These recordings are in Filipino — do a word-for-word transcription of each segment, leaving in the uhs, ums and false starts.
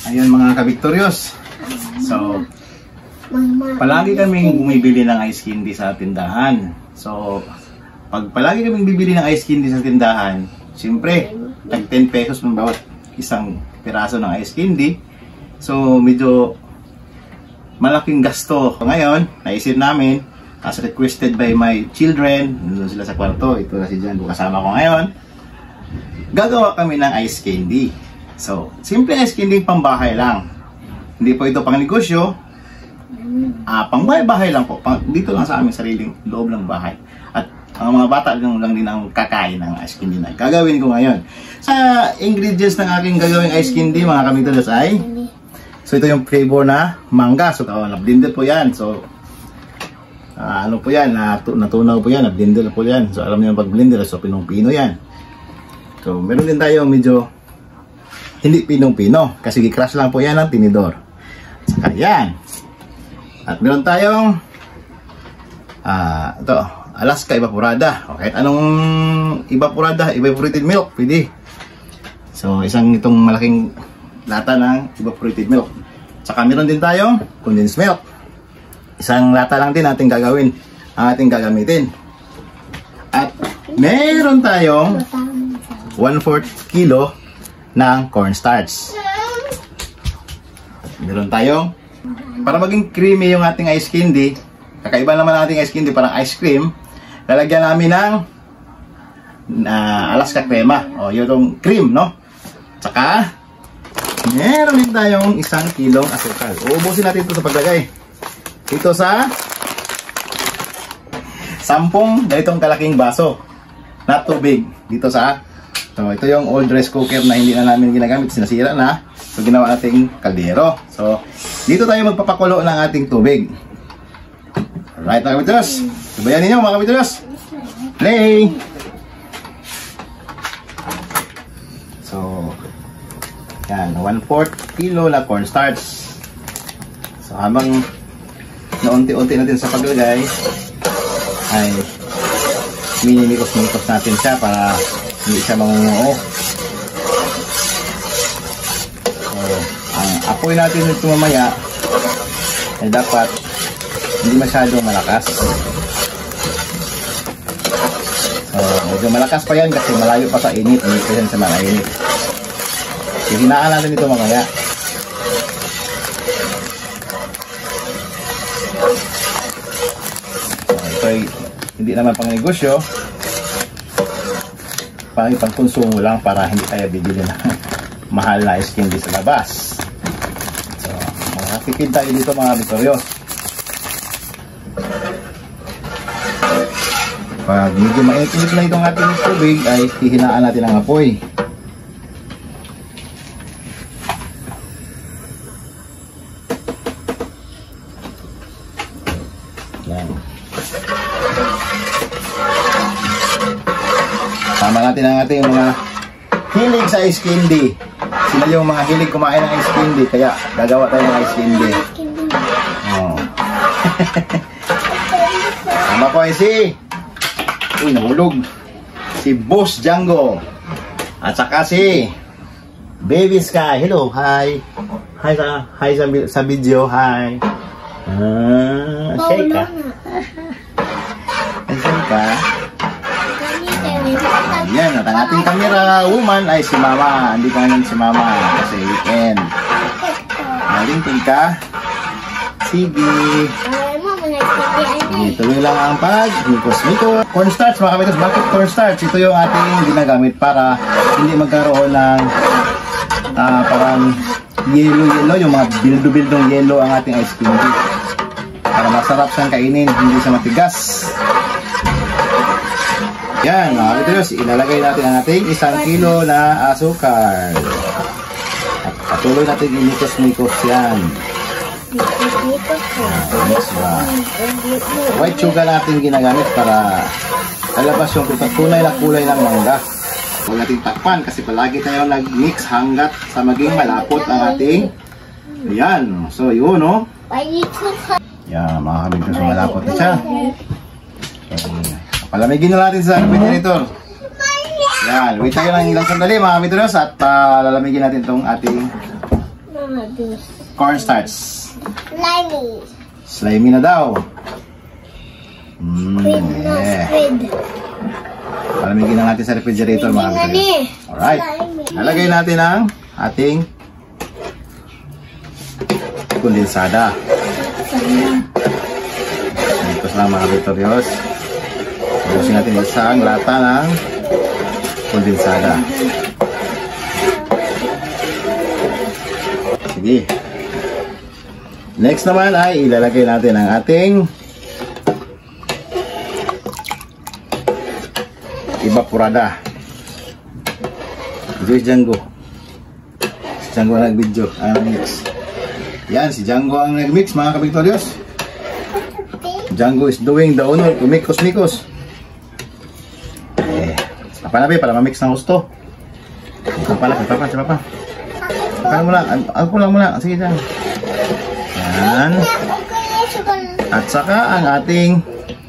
Ayun mga ka-Victorious. So, palagi kaming bumibili ng ice candy sa tindahan. So, pag palagi kaming bibili ng ice candy sa tindahan, siyempre, tag ten pesos ng bawat isang piraso ng ice candy. So, medyo malaking gasto. Ngayon, naisip namin, as requested by my children, nandun sila sa kwarto, ito na si Jan, kasama ko ngayon, gagawa kami ng ice candy. So, simple ice candy pambahay lang. Hindi po ito pang negosyo. Ah, pang bahay-bahay lang po. Pang, dito lang sa aming sariling loob ng bahay. At ang mga bata lang, lang din ang kakain ng ice candy na gagawin ko ngayon. Sa ingredients ng aking gagawing ice candy, mga kamitulos ay, so ito yung flavor na mangga. So, uh, na-blender po yan. So, uh, ano po yan? Natu natunaw po yan. Na-blender po yan. So, alam niyo yung pag-blender. So, pinong-pino yan. So, meron din tayo medyo hindi pinong-pino. Kasi gi-crush lang po yan ng tinidor. Saka yan. At meron tayong uh, ito, Alaska Evaporada. Okay, anong evaporada? Evaporated milk. Pwede. So, isang itong malaking lata ng evaporated milk. Saka meron din tayong condensed milk. Isang lata lang din natin gagawin. Ang ating gagamitin. At meron tayong one fourth kilo ng cornstarch. Meron tayong, para maging creamy yung ating ice candy, kakaiba naman ating ice candy, parang ice cream, lalagyan namin ng uh, Alaska crema. O, yung cream, no? Tsaka, meron din tayong isang kilong asukal. Uubusin natin ito sa paglagay. Ito sa sampung ganitong kalaking baso na tubig. Dito sa, so ito yung old rice cooker na hindi na namin ginagamit, sinasira na. So ginawa nating kaldero. So dito tayo magpapakulo ng ating tubig. Alright mga kapitilos, sabayan ninyo mga kapitilos. Play! So yan, one fourth kilo na cornstarch. So habang naunti-unti natin sa paglagay ay minimikos-mikos natin siya para hindi siya mangunguo. So, ang apoy natin ito mamaya ay dapat hindi masyadong malakas. So, medyo malakas pa yan kasi malayo pa sa init. Hindi pa yan sa malainit. Hihinaan natin ito mamaya. So, ito ay hindi naman pang negosyo. Pang ipang konsumo lang para hindi tayo bibili ng mahal na ice candy sa labas. So, makakipid tayo dito mga Victorious. Pag medyo mainit-init na itong ating tubig ay hihinaan natin ang apoy. Yan. Tama natin ang ating mga hilig sa ice candy. Sila yung mga hilig kumain ng ice candy, kaya gagawa tayo ng ice candy. Oh. Tama po ay si uy, nahulog. Si Boss Django. At saka si Baby Sky. Hello, hi. Hi sa, hi sa, sa video, hi. Ah, shake ka. Shake ka. Yan, at ang ating camera woman ay si Mama. Hindi ka naman si Mama kasi weekend. Nalingpin ka. Sige. Tuloy lang ang pag-mikos-mikos. Cornstarch, mga kapitos. Bakit cornstarch? Ito yung ating ginagamit para hindi magkaroon ng uh, parang yellow-yellow, yung mga bildo-bildong yellow ang ating ice cream. Para masarap siyang kainin, hindi siya matigas. Yan, mga kapitos. Ilalagay natin ang ating isang kilo na asukal. At patuloy natin imikos-mikos yan. Ah, white sugar natin ginagamit para lalabas yung tunay na kulay ng mangga. Huwag natin takpan kasi palagi tayo nag-mix hanggat sa maging malapot ang ating ayan. So yun, no? Yan, mga kabigyan sa malapot na siya. So, palamigin na natin sa refrigerator. Yan, wait tayo ng ilang sandali mga kabigyan at uh, lalamigin natin itong ating Cornstarch. Slimy. Slimy na daw. Mm, Squid na yeah. squid. Palamigin na natin sa refrigerator mga kapatid. Alright. Lalagay natin ang ating kondensada. Ito lang mga kapitoryos. Ubusin natin isang lata ng kondensada. Sige. Next naman ay ilalagay natin ang ating evaporada. Ito si Django. Si Django ang nag-video. Ang mix. Yan, si Django ang nag-mix mga kapitoryos. Django is doing the honor to make Cosmicos. Eh, apa na ba para ma-mix ng gusto? Ito pala, ito pa, ito pa. Paano mo lang, ako lang muna. Sige dyan. Yan. At saka ang ating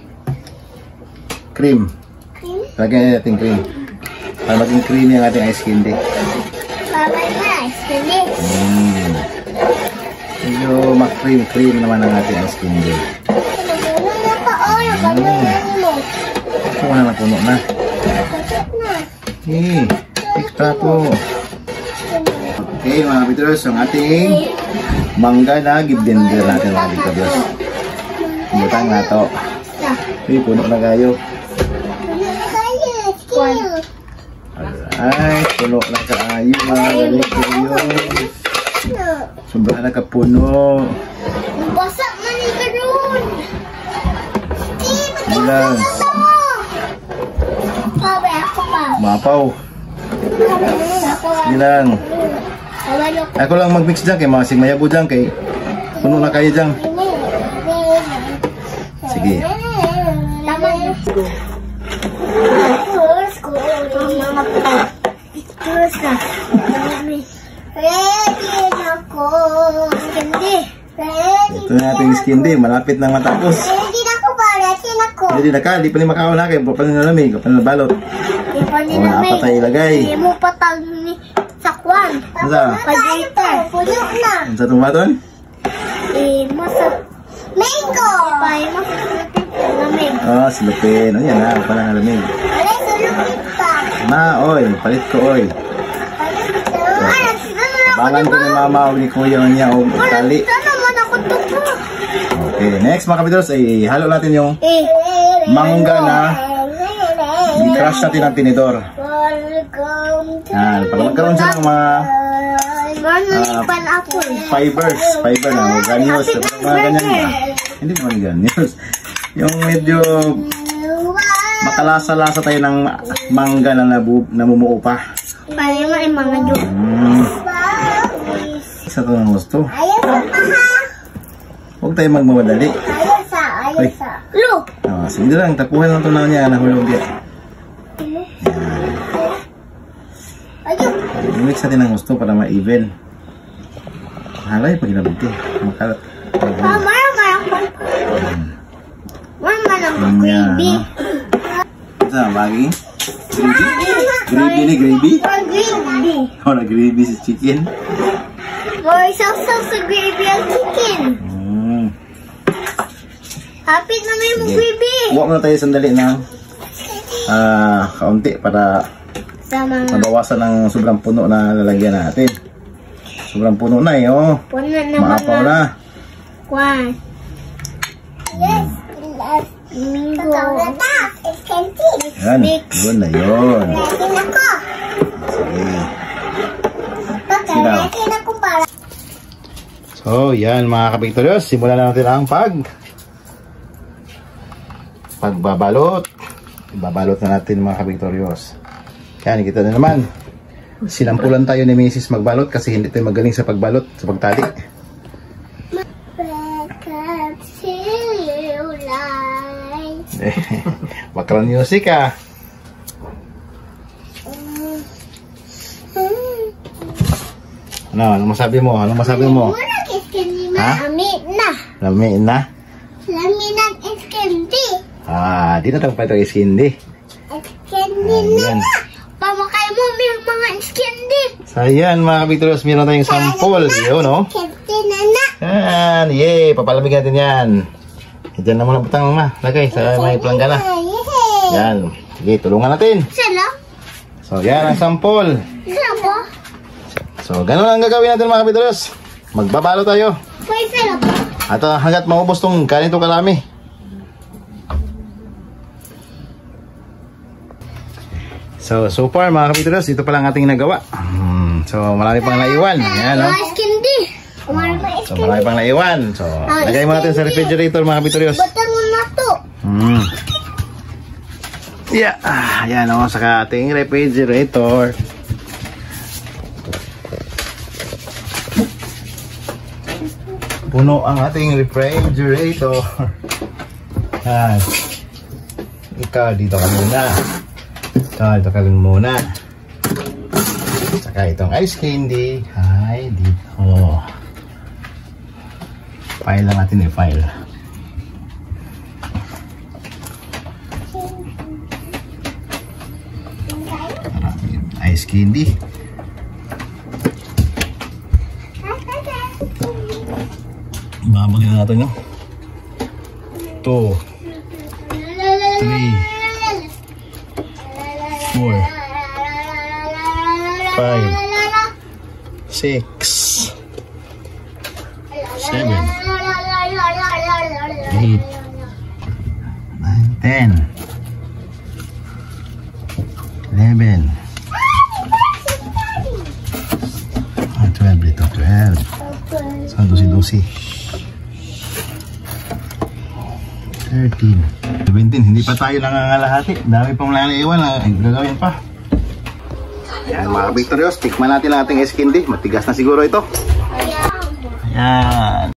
cream. Lagyan natin cream. Para maging creamy ang ating ice candy. Babay na, ice candy. Hmm. Medyo ma-cream-cream naman ang ating ice candy. Nagulo na pa, oh. Yung ganyan mo. Ito na napuno na. Sakit na. Eh, extra to. Okay mga kapitoryos, ang ating mangga na giblender natin mga kapitoryos. Butang na to. Eh, puno na kayo. Alright, puno na kayo mga kapitoryos. Sobrang nakapuno. Basak na ni Karun. Bilang. Babay ako pa. Mapaw. Ako Bilang. Babay Ako lang mag-mix dyan kay masing mayabo dyan kay puno na kayo dyan. Sige. Tama na. Terus ko. Mama pa. Terus na. Ready na ko. Hindi. Ready. Ito na ating candy. Malapit na matapos. Ready na ko ba? Ready na ko. Ready na ka. Di pa ni makaon na kayo. Pa na nalamig. Pa na balot. Di pa O, nila may. napatay ilagay. Hindi mo patag ni sakwan. Ano sa? Pagdita. Puno na. Ano sa itong baton? Eh, masa. Mango. Pay, masa. Lamig. Oh, silupin. O yan na. Pa na nalamig. Alay, sulupin pa. Na, oy. Palit ko, oy. Ay, sino Bangan ko ni mama o ni kuya niya o tali. Sana naman ako tupo. Okay, next mga kapitoryos ay halo natin yung Eh. mangga na i-crush natin ang tinidor. Welcome to Yan, para magkaroon siya ng mga Morning pineapple. fibers, fiber na, o granules, mga ganyan ba? Hindi naman granules. Yung medyo makalasa-lasa tayo ng mangga na nabu namumuo pa. Paano mo ay mga joke? Hmm. Isa to ng gusto. Ayos sa paha. Huwag tayo magmamadali. Ayos sa, ayos sa. Look! Ah, sige lang, tapuhan lang ito na niya, nahulog yan. Ayos. I-mix natin ang gusto para ma-even. Halay pag inabuti. Makalat. Ah, marama ako. Marama lang ako, baby. Ito na, bagi. Gravy? Gravy ni gravy? Or gravy. O na gravy si chicken. Or sausaw sa gravy ang chicken. Hmm. Hapit na may mo Sige. gravy. Huwag muna tayo sandali ng ah, kaunti para Sa mga mabawasan ng sobrang puno na lalagyan natin. Sobrang puno na eh, oh. puno na Maapaw mga na. kwan. Yes. Mingo. Yan, yun na yun. Ready na ko. Sige. Pagka Sinaw. ready na ko para. So, yan mga kapitoryos. Simulan na natin ang pag pagbabalot. Babalot na natin mga kapitoryos. Yan, kita na naman. Sinampulan tayo ni Missus magbalot kasi hindi tayo magaling sa pagbalot, sa pagtali. Background music ah. Ano, ano masabi mo? Ano masabi mo? Muna iskin ni Ha? Mami na. Lami na? Lami ng iskindi. Ah, di na tayo pa ito iskindi. Iskindi na Ayan. na. Pamakay mo may mga iskindi. Ayan mga kabitros, meron tayong sample. Yun, no? Yan, yay. Papalamig natin yan. Diyan na muna butang ma. Lagay sa may planggana. Yan. Sige, tulungan natin. So, yan ang sample. So, ganun ang gagawin natin mga kabitros. Magbabalo tayo. At uh, hanggat maubos tong ganito karami. So, so far mga kabitros, ito pa lang ating nagawa. Hmm, so, marami pang naiwan. Ayan, no? So, marami pang naiwan. So, lagay mo natin sa refrigerator mga kabitros. Batan mo na to. Hmm. Yeah. Ah, ayan, no? Saka ating refrigerator. Puno ang ating refrigerator. Yan. Ikaw, dito ka muna. Ikaw, dito ka muna. Saka itong ice candy. Ay, dito. File lang natin eh, file. Ice candy. Babagyan na natin, no? two, three, four, five, six, seven, eight, nine, ten, eleven, twelve dito, twelve. Saan dosi-dosi? thirteen, seventeen. Hindi pa tayo nangangalahati. Dami pang naiwan na gagawin pa. Ayan mga Victorious, tikman natin ang ating ice candy. Matigas na siguro ito. Ayan.